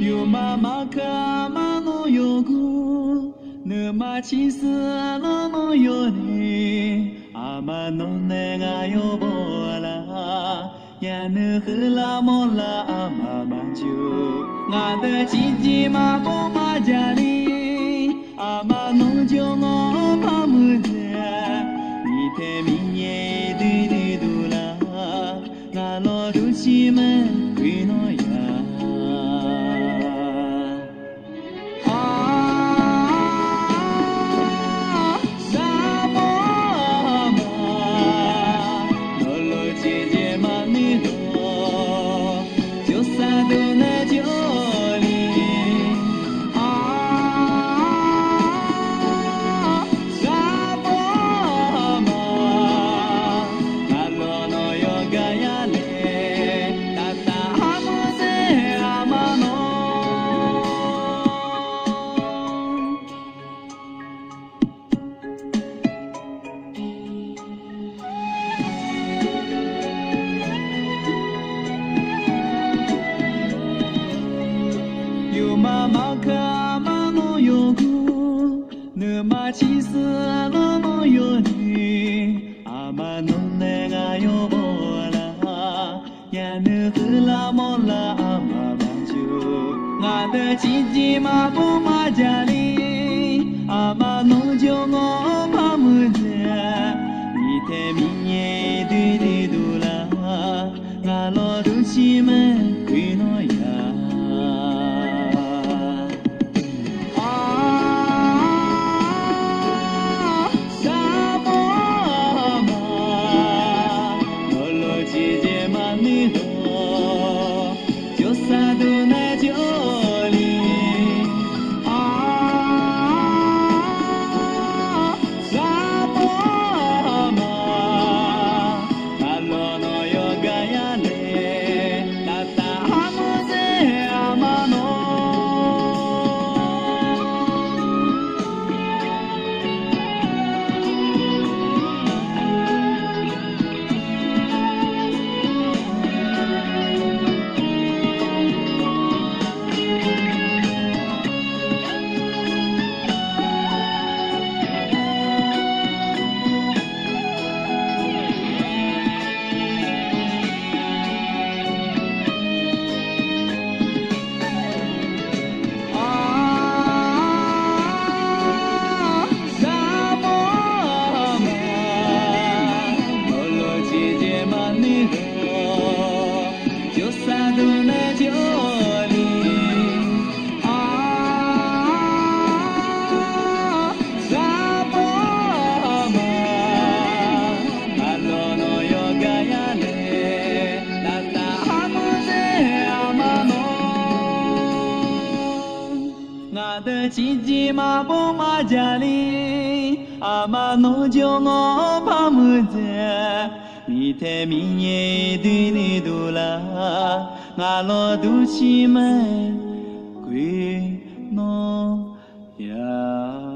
Yumamakama no yogu Numa chisano no yoni Ama no nega yobora Yanu hula mola ama manju Ngada chichi ma bo ma jari Ama no jongo pamuja Nite minye du du du la Ngalo rushime kuino ya Yumamakama no yogu Numa chisano no yoni Ama no nega yobora Yanu hula mola ama manju Ngada chichi ma bo ma jari Ama no jongo pamuja Nite minye du du du la Ngalo rushime kuino ya Chichi ma bo ma jari Ama no jongo pamuja Nite minye du du du la Ngalo dushime kuino ya